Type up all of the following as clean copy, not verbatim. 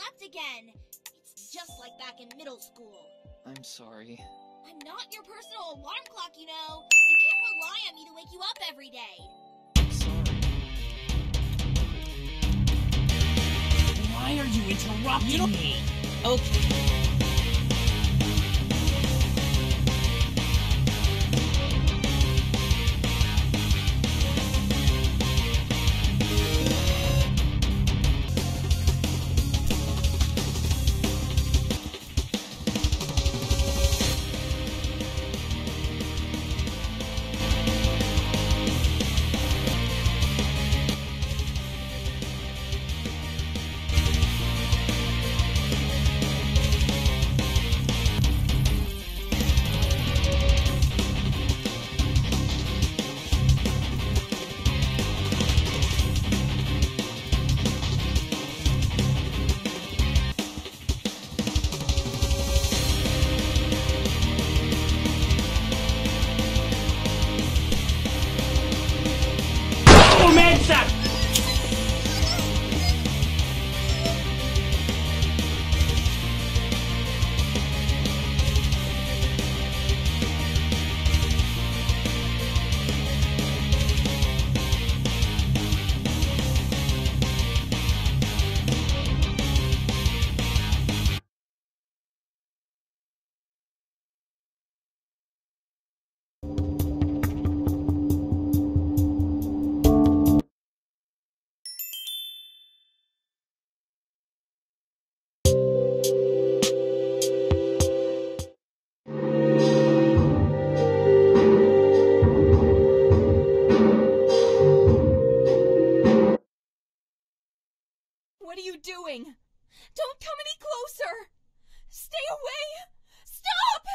slept again. It's just like back in middle school. I'm sorry. I'm not your personal alarm clock, you know. You can't rely on me to wake you up every day. Sorry. Why are you interrupting me? Okay. What are you doing? Don't come any closer! Stay away! Stop!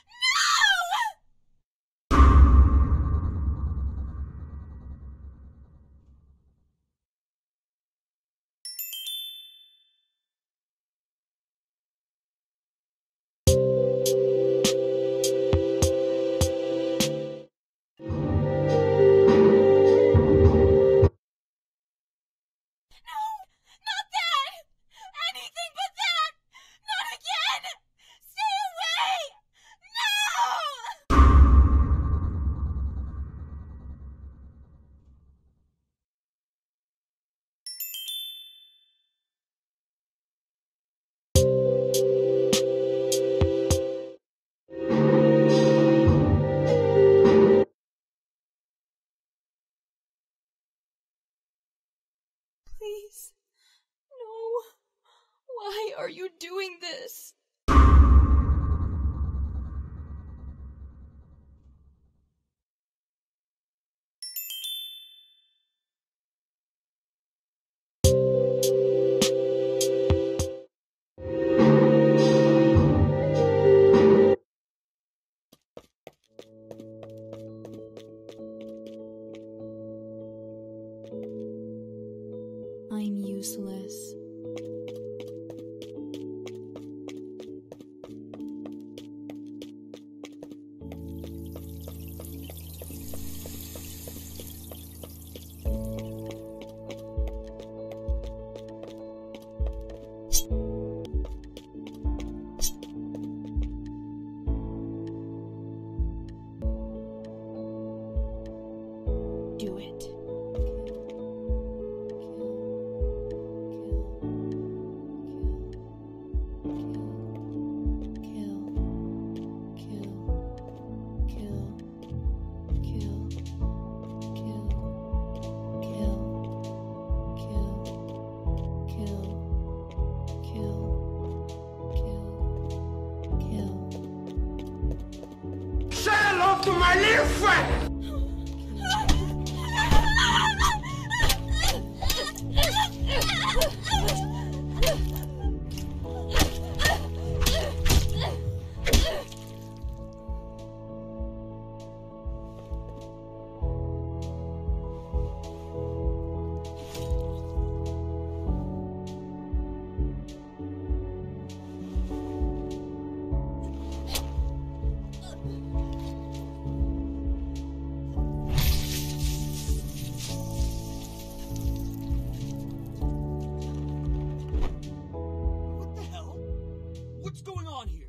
Please. No. Why are you doing this? I'm useless. Do it. Say hello to my little friend! What's going on here?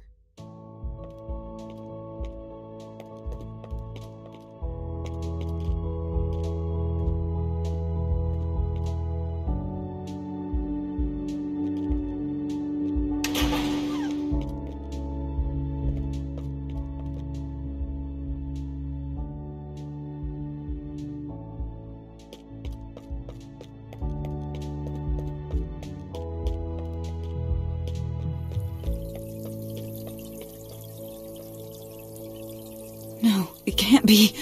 No, it can't be.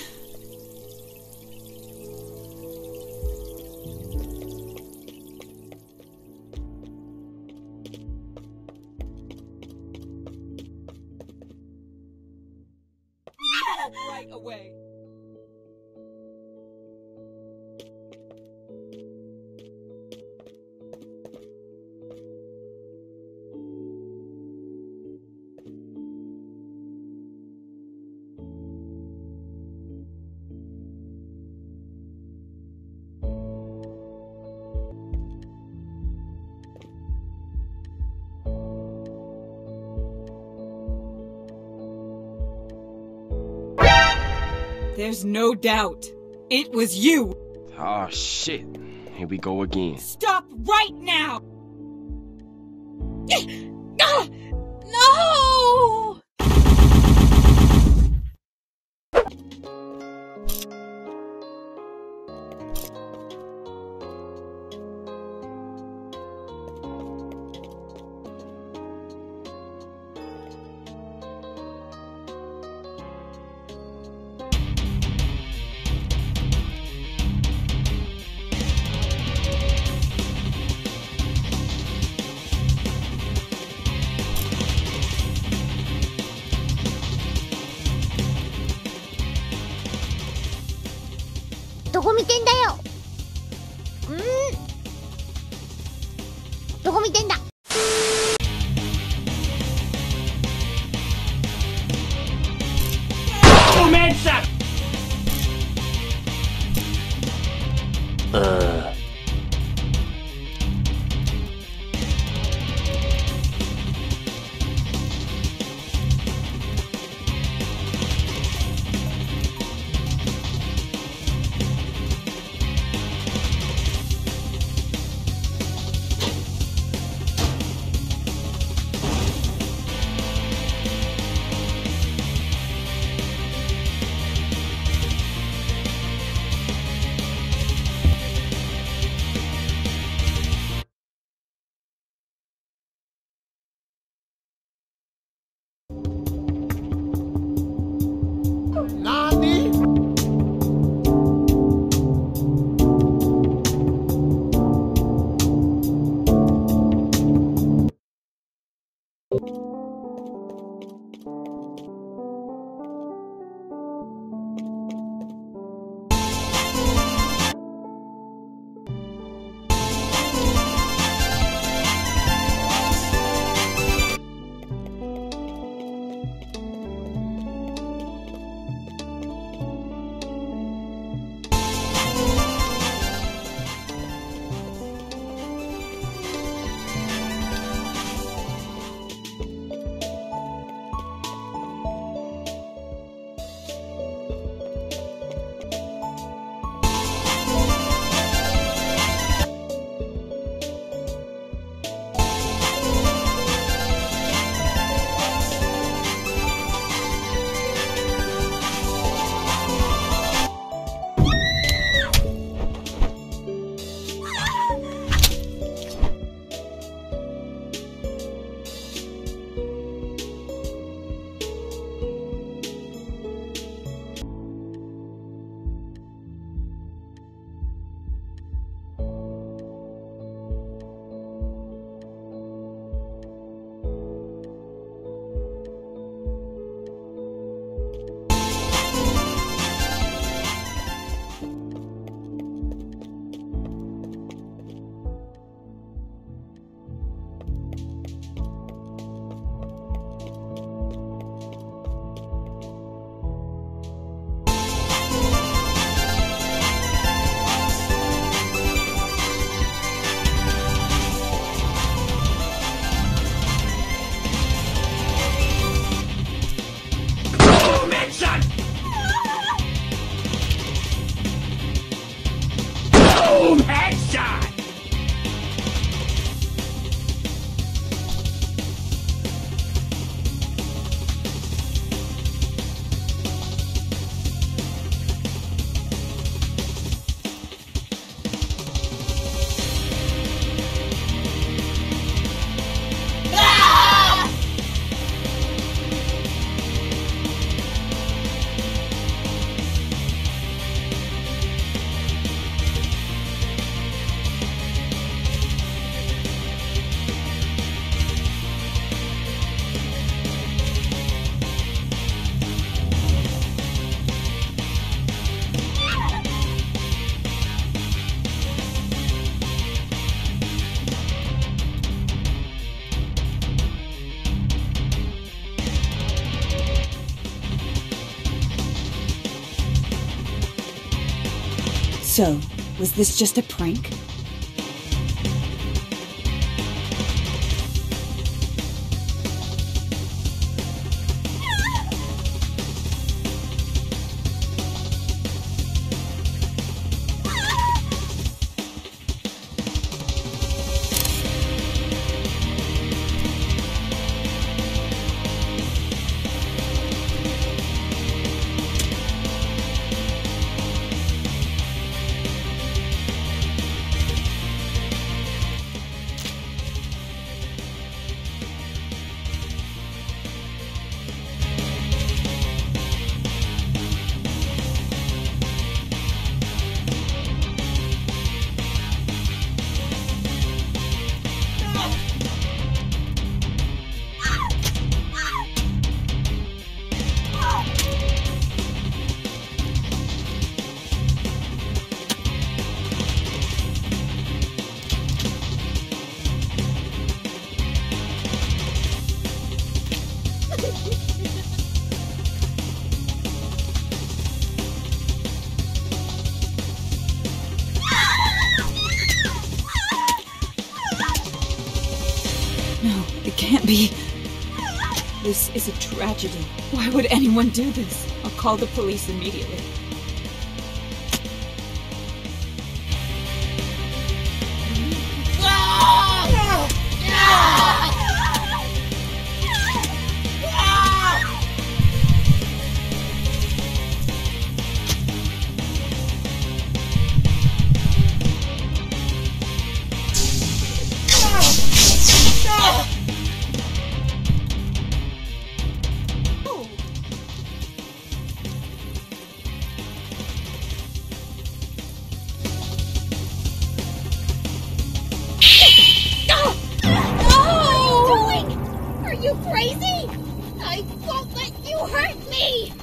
We need help right away. There's no doubt. It was you! Oh shit. Here we go again. Stop right now! No! どこ見てんだよ。どこ見てんだ。 Comienza! Nani? So, was this just a prank? No, it can't be. This is a tragedy. Why would anyone do this? I'll call the police immediately. Are you crazy? I won't let you hurt me!